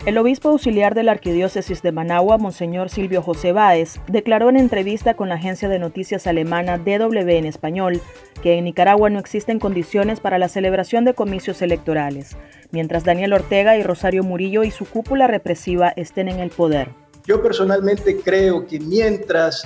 El obispo auxiliar de la Arquidiócesis de Managua, Monseñor Silvio José Báez, declaró en entrevista con la agencia de noticias alemana DW en español que en Nicaragua no existen condiciones para la celebración de comicios electorales, mientras Daniel Ortega y Rosario Murillo y su cúpula represiva estén en el poder. Yo personalmente creo que mientras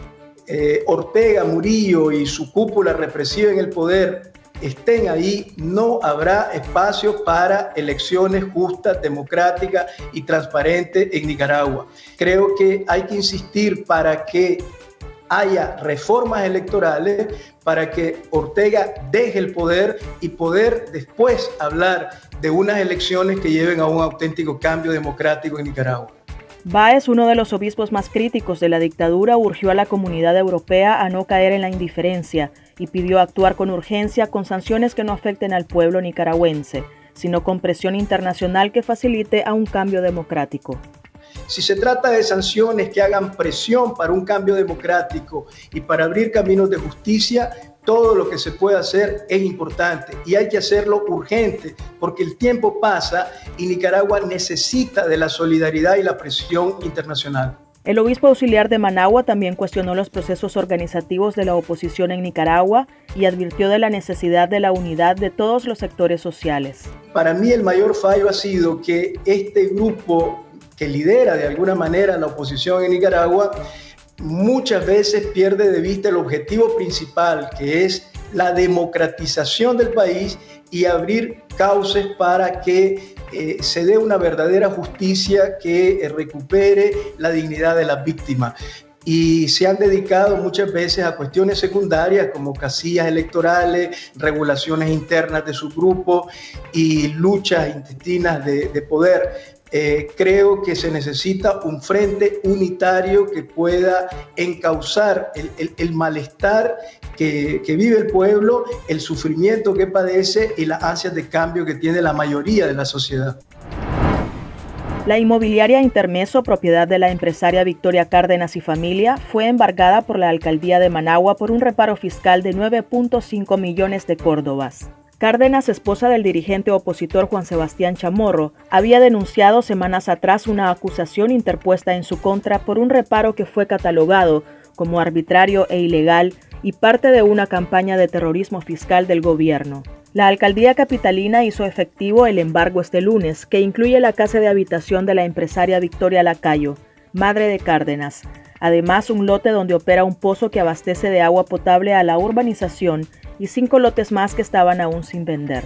Ortega, Murillo y su cúpula represiva en el poder estén ahí, no habrá espacio para elecciones justas, democráticas y transparentes en Nicaragua. Creo que hay que insistir para que haya reformas electorales, para que Ortega deje el poder y poder después hablar de unas elecciones que lleven a un auténtico cambio democrático en Nicaragua. Báez, uno de los obispos más críticos de la dictadura, urgió a la comunidad europea a no caer en la indiferencia y pidió actuar con urgencia con sanciones que no afecten al pueblo nicaragüense, sino con presión internacional que facilite a un cambio democrático. Si se trata de sanciones que hagan presión para un cambio democrático y para abrir caminos de justicia, todo lo que se pueda hacer es importante y hay que hacerlo urgente porque el tiempo pasa y Nicaragua necesita de la solidaridad y la presión internacional. El obispo auxiliar de Managua también cuestionó los procesos organizativos de la oposición en Nicaragua y advirtió de la necesidad de la unidad de todos los sectores sociales. Para mí el mayor fallo ha sido que este grupo que lidera de alguna manera la oposición en Nicaragua muchas veces pierde de vista el objetivo principal, que es la democratización del país y abrir cauces para que se dé una verdadera justicia que recupere la dignidad de las víctimas. Y se han dedicado muchas veces a cuestiones secundarias como casillas electorales, regulaciones internas de su grupo y luchas intestinas de poder. Creo que se necesita un frente unitario que pueda encauzar el malestar que vive el pueblo, el sufrimiento que padece y las ansias de cambio que tiene la mayoría de la sociedad. La inmobiliaria Intermeso, propiedad de la empresaria Victoria Cárdenas y familia, fue embargada por la alcaldía de Managua por un reparo fiscal de 9.5 millones de córdobas. Cárdenas, esposa del dirigente opositor Juan Sebastián Chamorro, había denunciado semanas atrás una acusación interpuesta en su contra por un reparo que fue catalogado como arbitrario e ilegal y parte de una campaña de terrorismo fiscal del gobierno. La alcaldía capitalina hizo efectivo el embargo este lunes, que incluye la casa de habitación de la empresaria Victoria Lacayo, madre de Cárdenas. Además, un lote donde opera un pozo que abastece de agua potable a la urbanización y 5 lotes más que estaban aún sin vender.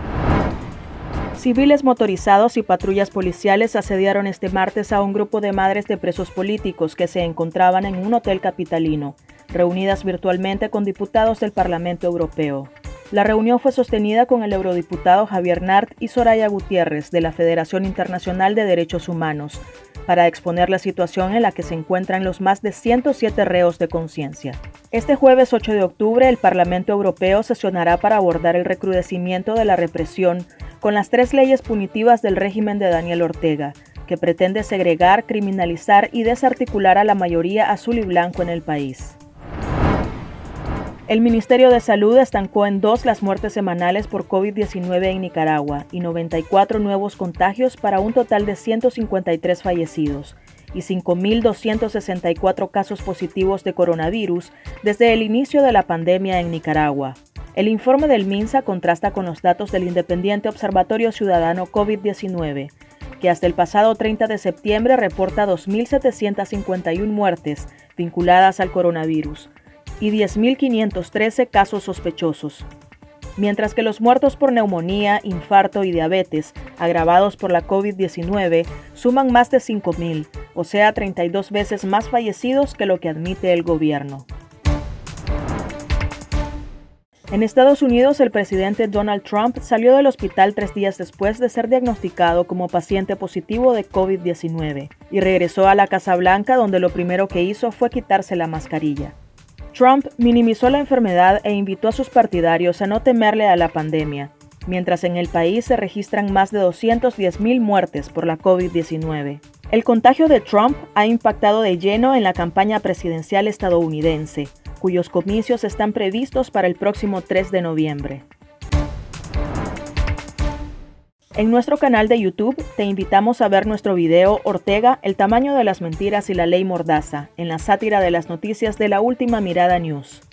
Civiles motorizados y patrullas policiales asediaron este martes a un grupo de madres de presos políticos que se encontraban en un hotel capitalino, reunidas virtualmente con diputados del Parlamento Europeo. La reunión fue sostenida con el eurodiputado Javier Nart y Soraya Gutiérrez de la Federación Internacional de Derechos Humanos, para exponer la situación en la que se encuentran los más de 107 reos de conciencia. Este jueves 8 de octubre, el Parlamento Europeo sesionará para abordar el recrudecimiento de la represión con las 3 leyes punitivas del régimen de Daniel Ortega, que pretende segregar, criminalizar y desarticular a la mayoría azul y blanco en el país. El Ministerio de Salud estancó en 2 las muertes semanales por COVID-19 en Nicaragua y 94 nuevos contagios para un total de 153 fallecidos y 5.264 casos positivos de coronavirus desde el inicio de la pandemia en Nicaragua. El informe del MINSA contrasta con los datos del Independiente Observatorio Ciudadano COVID-19, que hasta el pasado 30 de septiembre reporta 2.751 muertes vinculadas al coronavirus y 10.513 casos sospechosos, mientras que los muertos por neumonía, infarto y diabetes agravados por la COVID-19 suman más de 5.000, o sea 32 veces más fallecidos que lo que admite el gobierno. En Estados Unidos, el presidente Donald Trump salió del hospital 3 días después de ser diagnosticado como paciente positivo de COVID-19 y regresó a la Casa Blanca, donde lo primero que hizo fue quitarse la mascarilla. Trump minimizó la enfermedad e invitó a sus partidarios a no temerle a la pandemia, mientras en el país se registran más de 210.000 muertes por la COVID-19. El contagio de Trump ha impactado de lleno en la campaña presidencial estadounidense, cuyos comicios están previstos para el próximo 3 de noviembre. En nuestro canal de YouTube te invitamos a ver nuestro video Ortega, el tamaño de las mentiras y la ley Mordaza, en la sátira de las noticias de La Última Mirada News.